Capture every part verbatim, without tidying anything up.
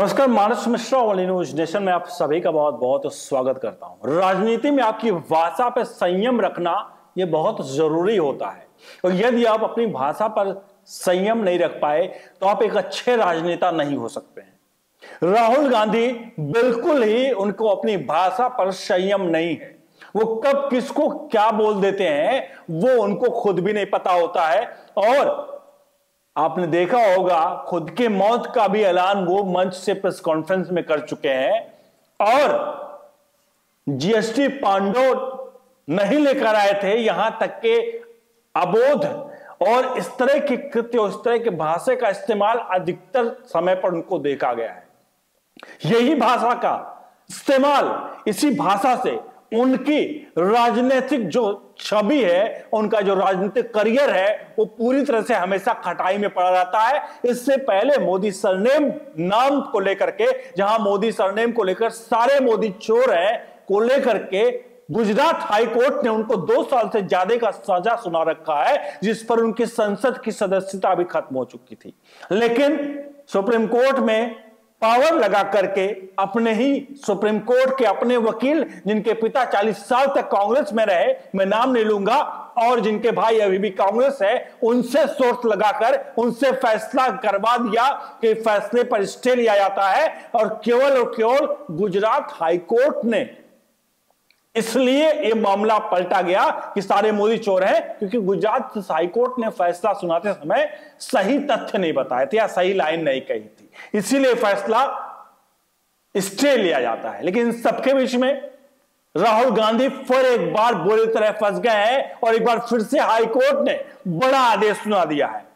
नमस्कार, मानस मिश्रा वाली news nation में आप सभी का बहुत बहुत स्वागत करता हूं। राजनीति में आपकी भाषा पर संयम रखना यह बहुत जरूरी होता है और यदि आप अपनी भाषा पर संयम नहीं रख पाए तो आप एक अच्छे राजनेता नहीं हो सकते हैं। राहुल गांधी बिल्कुल ही उनको अपनी भाषा पर संयम नहीं है। वो कब किसको क्या बोल देते हैं वो उनको खुद भी नहीं पता होता है और आपने देखा होगा खुद के मौत का भी ऐलान वो मंच से प्रेस कॉन्फ्रेंस में कर चुके हैं और जीएसटी पांडव नहीं लेकर आए थे, यहां तक के अबोध और इस तरह के कृत्य और इस तरह के भाषा का इस्तेमाल अधिकतर समय पर उनको देखा गया है। यही भाषा का इस्तेमाल, इसी भाषा से उनकी राजनीतिक जो छवि है, उनका जो राजनीतिक करियर है वो पूरी तरह से हमेशा खटाई में पड़ा रहता है। इससे पहले मोदी सरनेम नाम को लेकर के, जहां मोदी सरनेम को लेकर सारे मोदी चोर हैं को लेकर के गुजरात हाईकोर्ट ने उनको दो साल से ज्यादा का सजा सुना रखा है, जिस पर उनकी संसद की सदस्यता भी खत्म हो चुकी थी। लेकिन सुप्रीम कोर्ट में पावर लगा करके अपने ही सुप्रीम कोर्ट के अपने वकील, जिनके पिता चालीस साल तक कांग्रेस में रहे, मैं नाम नहीं लूंगा, और जिनके भाई अभी भी कांग्रेस है, उनसे सोर्स लगाकर उनसे फैसला करवा दिया कि फैसले पर स्टे लिया जाता है। और केवल और केवल गुजरात हाईकोर्ट ने इसलिए यह मामला पलटा गया कि सारे मोदी चोर हैं, क्योंकि गुजरात हाईकोर्ट ने फैसला सुनाते समय सही तथ्य नहीं बताए थे या सही लाइन नहीं कही थी, इसीलिए फैसला स्टे लिया जाता है। लेकिन सबके बीच में राहुल गांधी फिर एक बार बुरी तरह फंस गए हैं और एक बार फिर से हाईकोर्ट ने बड़ा आदेश सुना दिया है।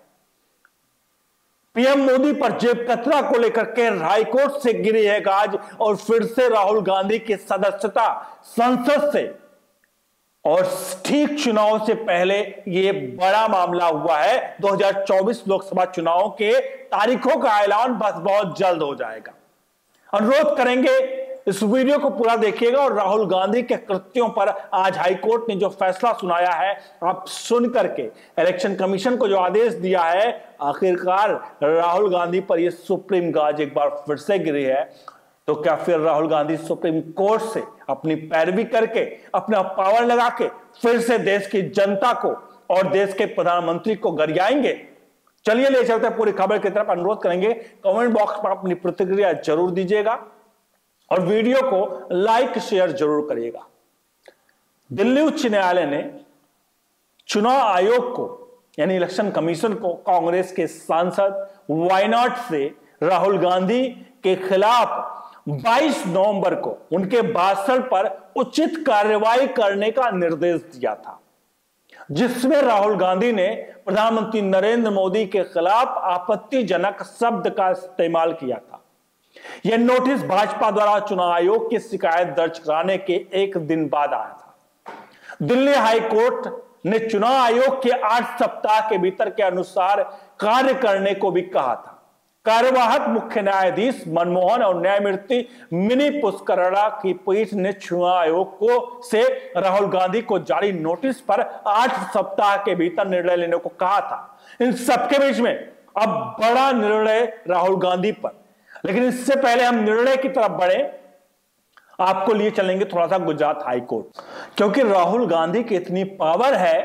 पीएम मोदी पर जेब कतरा को लेकर के हाईकोर्ट से गिरी है गाज और फिर से राहुल गांधी की सदस्यता संसद से, और ठीक चुनाव से पहले यह बड़ा मामला हुआ है। दो हज़ार चौबीस लोकसभा चुनाव के तारीखों का ऐलान बस बहुत जल्द हो जाएगा। अनुरोध करेंगे इस वीडियो को पूरा देखिएगा और राहुल गांधी के कृत्यों पर आज हाईकोर्ट ने जो फैसला सुनाया है आप सुन करके, इलेक्शन कमीशन को जो आदेश दिया है, आखिरकार राहुल गांधी पर यह सुप्रीम गाज एक बार फिर से गिरी है, तो क्या फिर राहुल गांधी सुप्रीम कोर्ट से अपनी पैरवी करके, अपना पावर लगा के फिर से देश की जनता को और देश के प्रधानमंत्री को गरियाएंगे? चलिए ले चलते हैं पूरी खबर की तरफ। अनुरोध करेंगे कमेंट बॉक्स पर अपनी प्रतिक्रिया जरूर दीजिएगा और वीडियो को लाइक शेयर जरूर करिएगा। दिल्ली उच्च न्यायालय ने चुनाव आयोग को यानी इलेक्शन कमीशन को कांग्रेस के सांसद वायनाड से राहुल गांधी के खिलाफ बाईस नवंबर को उनके भाषण पर उचित कार्रवाई करने का निर्देश दिया था, जिसमें राहुल गांधी ने प्रधानमंत्री नरेंद्र मोदी के खिलाफ आपत्तिजनक शब्द का इस्तेमाल किया था। यह नोटिस भाजपा द्वारा चुनाव आयोग की शिकायत दर्ज कराने के एक दिन बाद आया था। दिल्ली हाई कोर्ट ने चुनाव आयोग के आठ सप्ताह के भीतर के अनुसार कार्य करने को भी कहा था। कार्यवाहक मुख्य न्यायाधीश मनमोहन और न्यायमूर्ति मिनी पुष्करड़ा की पीठ ने चुनाव आयोग को से राहुल गांधी को जारी नोटिस पर आठ सप्ताह के भीतर निर्णय लेने को कहा था। इन सबके बीच में अब बड़ा निर्णय राहुल गांधी पर, लेकिन इससे पहले हम निर्णय की तरफ बढ़े, आपको लिए चलेंगे थोड़ा सा गुजरात हाईकोर्ट, क्योंकि राहुल गांधी की इतनी पावर है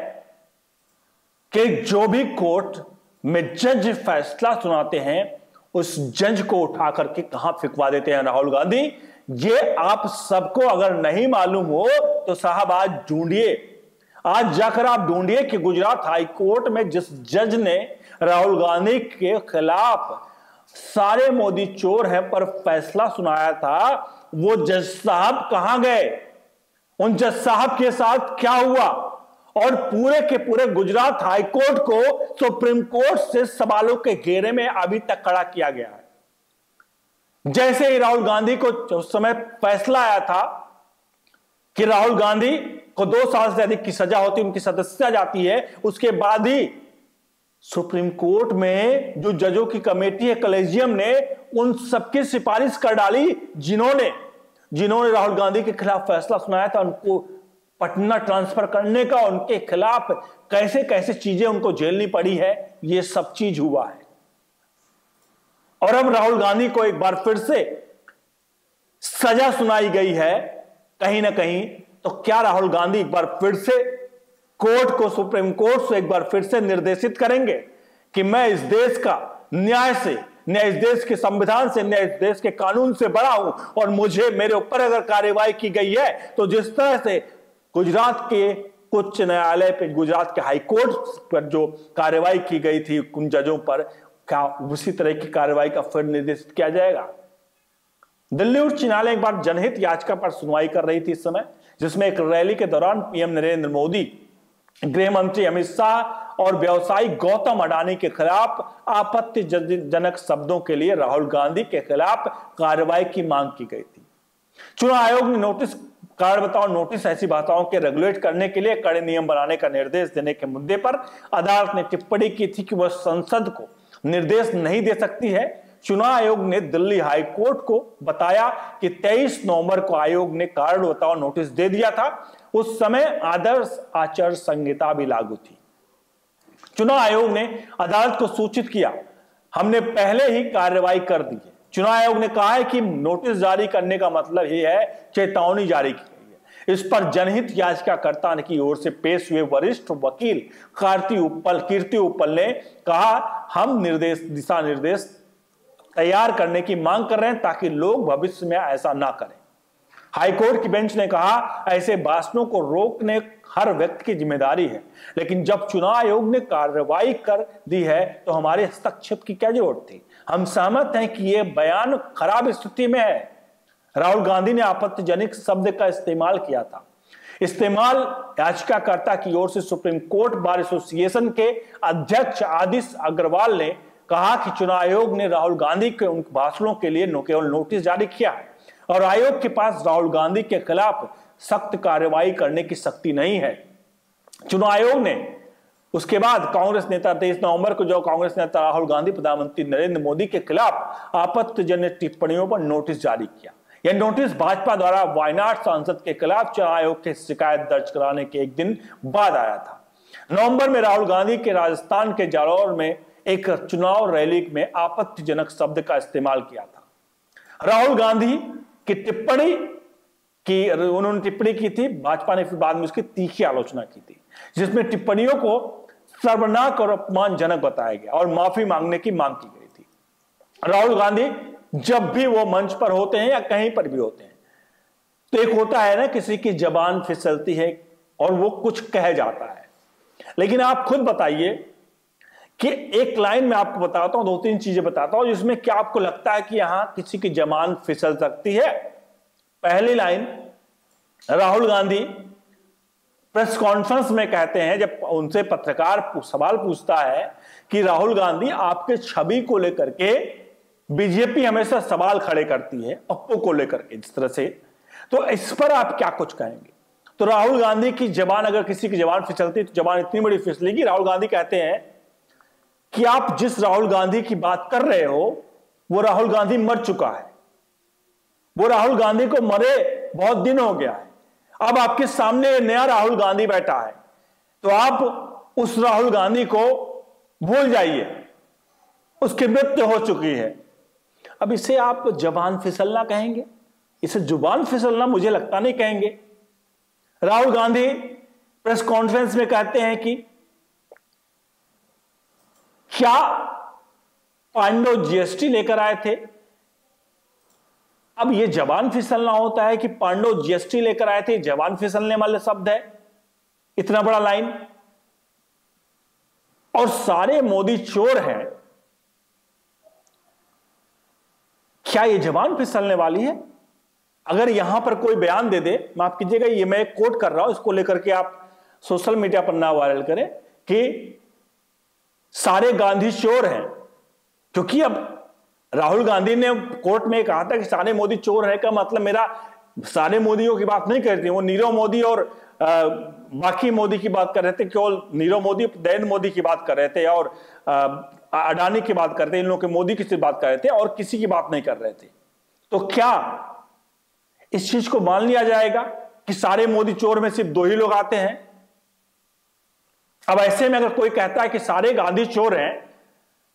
कि जो भी कोर्ट में जज फैसला सुनाते हैं उस जज को उठा करके कहां फिकवा देते हैं राहुल गांधी। ये आप सबको अगर नहीं मालूम हो तो साहब आज ढूंढिए, आज जाकर आप ढूंढिए कि गुजरात हाईकोर्ट में जिस जज ने राहुल गांधी के खिलाफ सारे मोदी चोर हैं पर फैसला सुनाया था, वो जज साहब कहां गए, उन जज साहब के साथ क्या हुआ, और पूरे के पूरे गुजरात हाईकोर्ट को सुप्रीम कोर्ट से सवालों के घेरे में अभी तक खड़ा किया गया है। जैसे ही राहुल गांधी को उस समय फैसला आया था कि राहुल गांधी को दो साल से अधिक की सजा होती, उनकी सदस्यता जाती है, उसके बाद ही सुप्रीम कोर्ट में जो जजों की कमेटी है, कलेजियम ने उन सबकी सिफारिश कर डाली जिन्होंने जिन्होंने राहुल गांधी के खिलाफ फैसला सुनाया था, उनको पटना ट्रांसफर करने का, उनके खिलाफ कैसे कैसे चीजें उनको झेलनी पड़ी है, ये सब चीज हुआ है। और अब राहुल गांधी को एक बार फिर से सजा सुनाई गई है कहीं ना कहीं। तो क्या राहुल गांधी एक बार फिर से कोर्ट को, सुप्रीम कोर्ट से एक बार फिर से निर्देशित करेंगे कि मैं इस देश का न्याय से, न्याय इस देश के संविधान से, न्याय इस देश के कानून से बड़ा हूं और मुझे, मेरे ऊपर अगर कार्रवाई की गई है तो जिस तरह से गुजरात के उच्च न्यायालय पे, गुजरात के हाई कोर्ट पर जो कार्रवाई की गई थी उन जजों पर, क्या उसी तरह की कार्रवाई का फिर निर्देशित किया जाएगा? दिल्ली उच्च न्यायालय एक बार जनहित याचिका पर सुनवाई कर रही थी इस समय, जिसमें एक रैली के दौरान पीएम नरेंद्र मोदी, गृह मंत्री अमित शाह और व्यवसायी गौतम अडानी के खिलाफ आपत्तिजनक शब्दों के लिए राहुल गांधी के खिलाफ कार्रवाई की मांग की गई थी। चुनाव आयोग ने नोटिस, कारण बताओ नोटिस ऐसी भाषाओं के रेगुलेट करने के लिए कड़े नियम बनाने का निर्देश देने के मुद्दे पर अदालत ने टिप्पणी की थी कि वह संसद को निर्देश नहीं दे सकती है। चुनाव आयोग ने दिल्ली हाई कोर्ट को बताया कि तेईस नवंबर को आयोग ने कारण बताओ नोटिस दे दिया था। उस समय आदर्श आचार संहिता भी लागू थी। चुनाव आयोग ने अदालत को सूचित किया, हमने पहले ही कार्रवाई कर दी है। चुनाव आयोग ने कहा है कि नोटिस जारी करने का मतलब यह है चेतावनी जारी की गई है। इस पर जनहित याचिकाकर्ता की ओर से पेश हुए वरिष्ठ वकील कीर्ति उपल कीर्ति उपल ने कहा, हम निर्देश दिशा निर्देश तैयार करने की मांग कर रहे हैं ताकि लोग भविष्य में ऐसा ना करें। हाईकोर्ट की बेंच ने कहा, ऐसे भाषणों को रोकने हर व्यक्ति की जिम्मेदारी है, लेकिन जब चुनाव आयोग ने कार्रवाई कर दी है तो हमारे हस्तक्षेप की क्या जरूरत थी? हम सहमत हैं कि यह बयान खराब स्थिति में है। राहुल गांधी ने आपत्तिजनक शब्द का इस्तेमाल किया था। इस्तेमाल याचिकाकर्ता की ओर से सुप्रीम कोर्ट बार एसोसिएशन के अध्यक्ष आदिश अग्रवाल ने कहा कि चुनाव आयोग ने राहुल गांधी के उन भाषणों के लिए केवल नोटिस जारी किया है और आयोग के पास राहुल गांधी के खिलाफ सख्त कार्रवाई करने की शक्ति नहीं है। चुनाव आयोग ने उसके बाद कांग्रेस नेता तेईस नवंबर को जो कांग्रेस नेता राहुल गांधी प्रधानमंत्री नरेंद्र मोदी के खिलाफ आपत्तिजनक टिप्पणियों पर नोटिस जारी किया। यह नोटिस भाजपा द्वारा वायनाड सांसद के खिलाफ चुनाव आयोग की शिकायत दर्ज कराने के एक दिन बाद आया था। नवंबर में राहुल गांधी के राजस्थान के जालौर में एक चुनाव रैली में आपत्तिजनक शब्द का इस्तेमाल किया था। राहुल गांधी की टिप्पणी की उन्होंने टिप्पणी की थी, भाजपा ने फिर बाद में उसकी तीखी आलोचना की थी, जिसमें टिप्पणियों को शर्मनाक और अपमानजनक बताया गया और माफी मांगने की मांग की गई थी। राहुल गांधी जब भी वो मंच पर होते हैं या कहीं पर भी होते हैं तो एक होता है ना, किसी की जबान फिसलती है और वो कुछ कह जाता है। लेकिन आप खुद बताइए कि एक लाइन में आपको बताता हूं, दो तीन चीजें बताता हूं जिसमें क्या आपको लगता है कि यहां किसी की जबान फिसल सकती है। पहली line, Rahul Gandhi press conference में कहते हैं, जब उनसे पत्रकार सवाल पूछता है कि राहुल गांधी आपके छवि को लेकर के बीजेपी हमेशा सवाल खड़े करती है, पप्पू को लेकर के जिस तरह से, तो इस पर आप क्या कुछ कहेंगे? तो राहुल गांधी की जबान, अगर किसी की जबान फिसलती तो जबान इतनी बड़ी फिसलेगी। राहुल गांधी कहते हैं कि आप जिस राहुल गांधी की बात कर रहे हो वो राहुल गांधी मर चुका है, वो राहुल गांधी को मरे बहुत दिन हो गया है, अब आपके सामने नया राहुल गांधी बैठा है, तो आप उस राहुल गांधी को भूल जाइए, उसकी मृत्यु हो चुकी है। अब इसे आप जबान फिसलना कहेंगे? इसे जुबान फिसलना मुझे लगता नहीं कहेंगे। राहुल गांधी प्रेस कॉन्फ्रेंस में कहते हैं कि क्या पांडव जीएसटी लेकर आए थे? अब यह जबान फिसलना होता है कि पांडव जीएसटी लेकर आए थे, जबान फिसलने वाले शब्द है, इतना बड़ा लाइन। और सारे मोदी चोर हैं, क्या यह जबान फिसलने वाली है? अगर यहां पर कोई बयान दे दे, माफ कीजिएगा ये मैं कोट कर रहा हूं, इसको लेकर के आप सोशल मीडिया पर ना वायरल करें कि सारे गांधी चोर हैं, क्योंकि अब राहुल गांधी ने कोर्ट में कहा था कि सारे मोदी चोर है, का मतलब मेरा सारे मोदियों की बात नहीं करती, वो नीरव मोदी और आ, बाकी मोदी की बात कर रहे थे, केवल नीरव मोदी नरेंद्र मोदी की बात कर रहे थे और आ, अडानी की बात करते, इन लोगों के मोदी की सिर्फ बात कर रहे थे और किसी की बात नहीं कर रहे थे। तो क्या इस चीज को मान लिया जाएगा कि सारे मोदी चोर में सिर्फ दो ही लोग आते हैं? अब ऐसे में अगर कोई कहता है कि सारे गांधी चोर हैं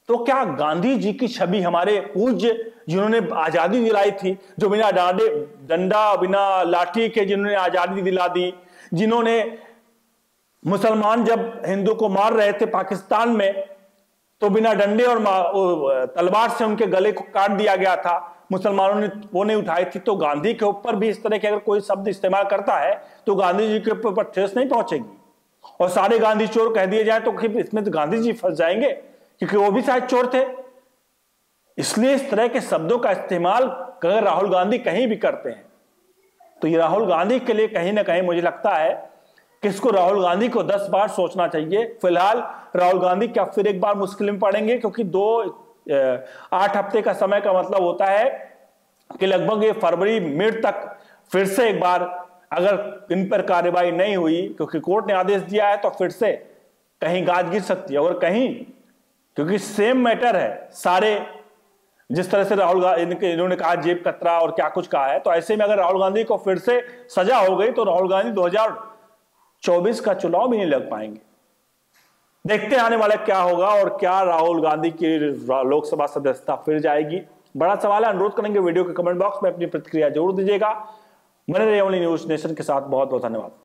तो क्या गांधी जी की छवि, हमारे पूज्य जिन्होंने आजादी दिलाई थी, जो बिना डांडे डंडा बिना लाठी के जिन्होंने आजादी दिला दी, जिन्होंने मुसलमान जब हिंदू को मार रहे थे पाकिस्तान में तो बिना डंडे और तलवार से उनके गले को काट दिया गया था, मुसलमानों ने वो नहीं उठाई थी। तो गांधी के ऊपर भी इस तरह के अगर कोई शब्द इस्तेमाल करता है तो गांधी जी के ऊपर ठेस नहीं पहुंचेगी, और सारे गांधी चोर कह दिए जाए तो इसमें तो गांधी जी फंस जाएंगे, क्योंकि वो भी शायद चोर थे। इसलिए इस तरह के शब्दों का इस्तेमाल अगर राहुल गांधी कहीं भी करते हैं तो ये राहुल गांधी के लिए कहीं ना कहीं मुझे लगता है कि इसको राहुल गांधी को दस बार सोचना चाहिए। फिलहाल राहुल गांधी क्या फिर एक बार मुश्किल में पड़ेंगे, क्योंकि दो आठ हफ्ते का समय का मतलब होता है कि लगभग ये फरवरी मिड तक फिर से एक बार अगर इन पर कार्रवाई नहीं हुई, क्योंकि कोर्ट ने आदेश दिया है, तो फिर से कहीं गाज गिर सकती है। और कहीं, क्योंकि सेम मैटर है सारे, जिस तरह से राहुल गांधी इन्होंने कहा जेब कतरा और क्या कुछ कहा है, तो ऐसे में अगर राहुल गांधी को फिर से सजा हो गई तो राहुल गांधी दो हज़ार चौबीस का चुनाव भी नहीं लग पाएंगे। देखते आने वाला क्या होगा, और क्या राहुल गांधी की लोकसभा सदस्यता फिर जाएगी, बड़ा सवाल है। अनुरोध करेंगे वीडियो के कमेंट बॉक्स में अपनी प्रतिक्रिया जरूर दीजिएगा। बने रहिए ओनली न्यूज नेशन के साथ। बहुत बहुत धन्यवाद।